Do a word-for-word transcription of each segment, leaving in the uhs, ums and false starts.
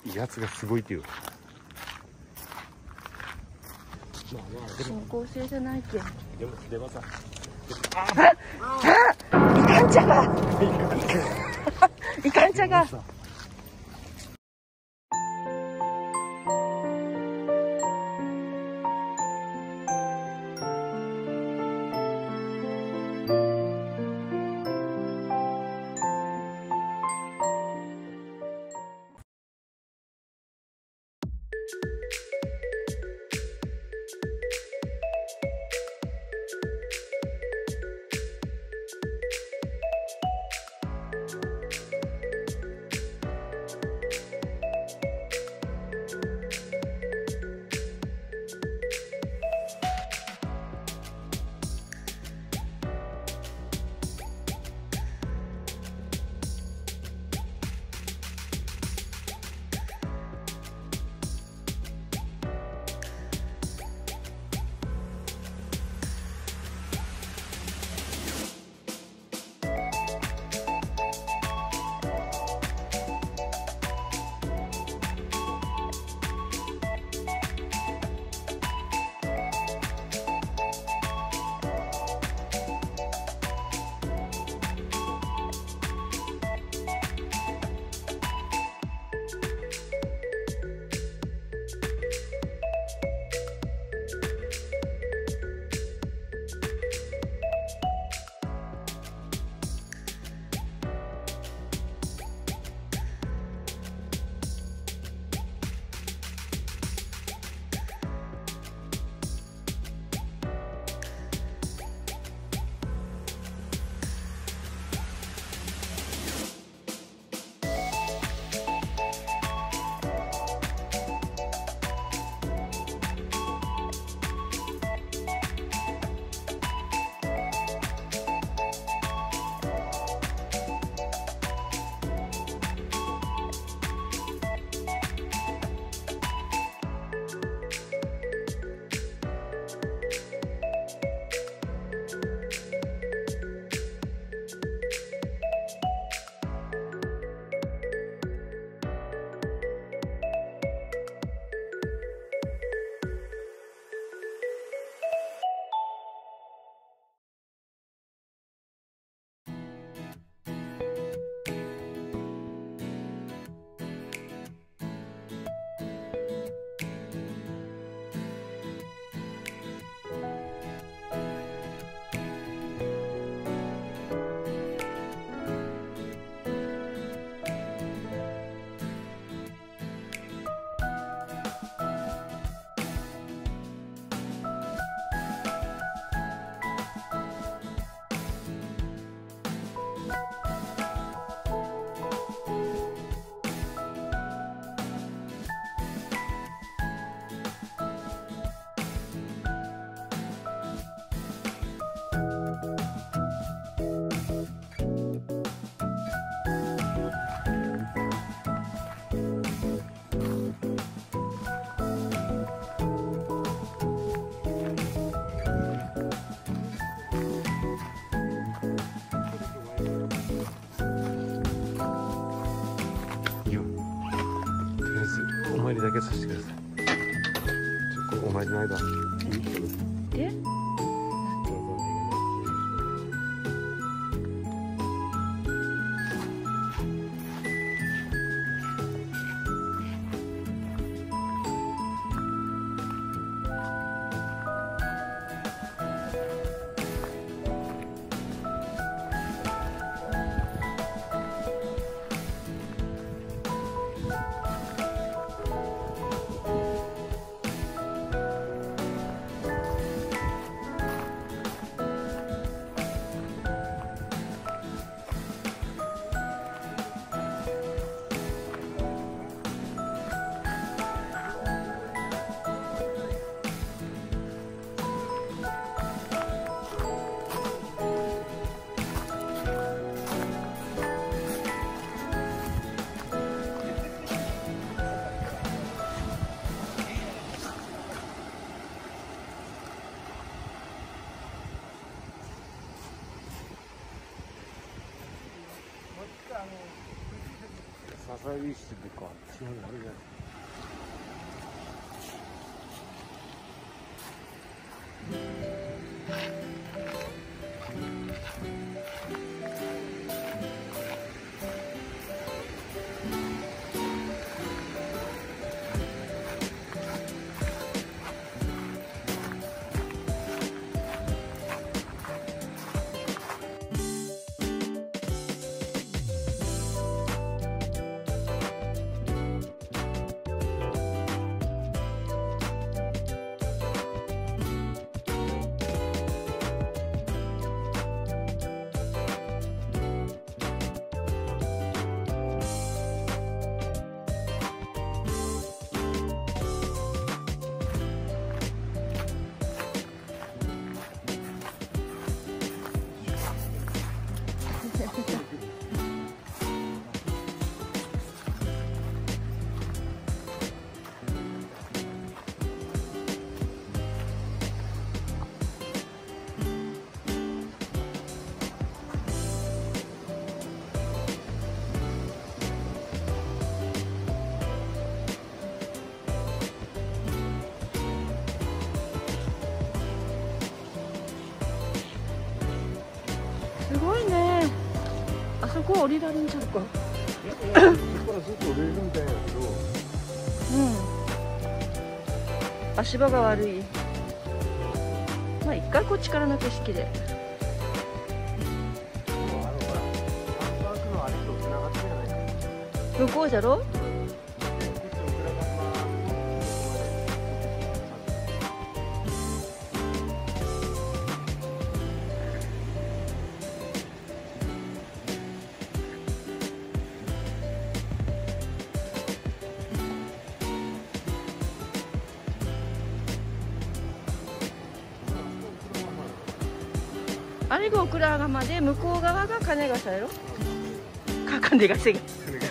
威圧がすごいっていう。まあまあでも進行性じゃないけん。 でもでもさ、 ああ、いかんちゃがいかんちゃがお参りだけさせてください。ちょっとお参りの間見に来てください。 え？ あのさざれ石とか違うのあるじゃない。 すごいね。あそこ降りられんちゃうか。 いやいや、そこからずっと降りれるみたいなんだけど。 うん。足場が悪い。まあ一回こっちからの景色で。 あのほら、パンパークのあれと繋がってるじゃないか。 向こうじゃろ。あれがオクラ浜で、向こう側が金ヶ瀬やろ。か金ヶ瀬が。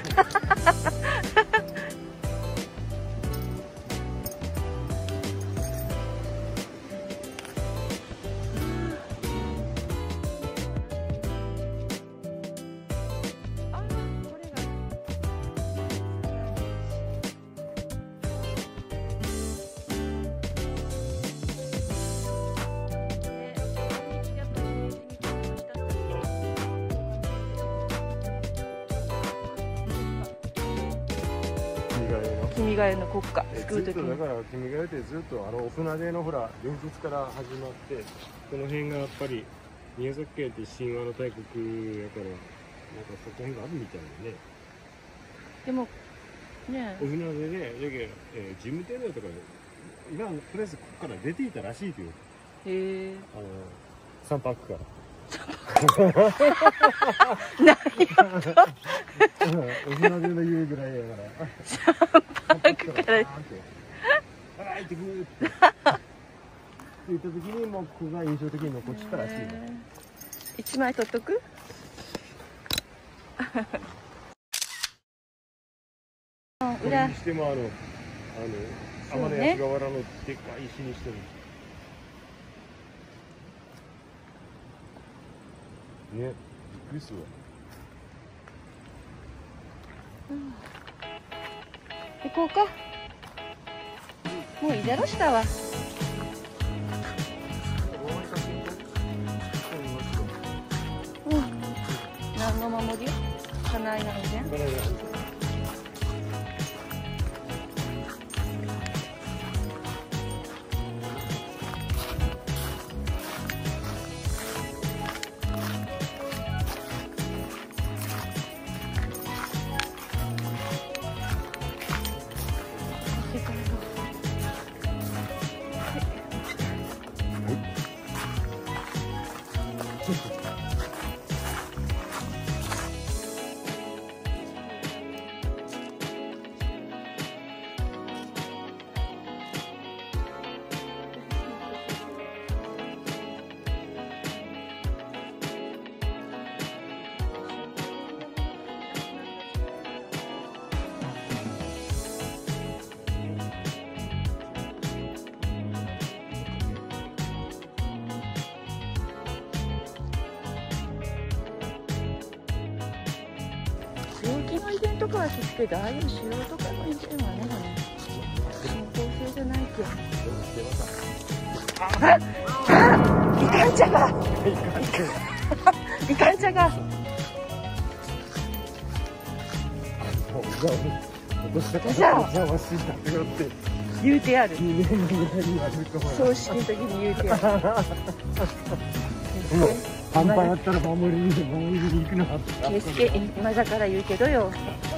君が代の国歌作る時に。 だから君が代ってずっとあのお船出のほら伝説から始まって、この辺がやっぱり宮崎県って神話の大国やから、なんかそこ辺があるみたいなね。 でもねお船出で、だけど、えー、事務店だとか今とりあえずここから出ていたらしいという。 へえ。 あの三泊から。 何やと。 お船出の言うぐらいやから。 三泊から。 あら、行ってくーって。って言った時にもうここが印象的に残ってたらしいの。 一枚取っとく。裏。 にしてもあの、あの、天の安河原のでっかい石にしても。ね、びっくりするわ。 うん、行こうか。もういいだろ下は。うん。何の守りよ。家内なんで。 病気の遺伝とかは聞くけど、ああいう腫瘍とかの遺伝はね、健康性じゃないけど。ああ、イカンチャがイカンチャがじゃあ邪魔したよって言うてある。 にねんぐらいにやると葬式の時に言うてある。 もう半端やったら守りに守りに行くなって。 決して今だから言うけどよ。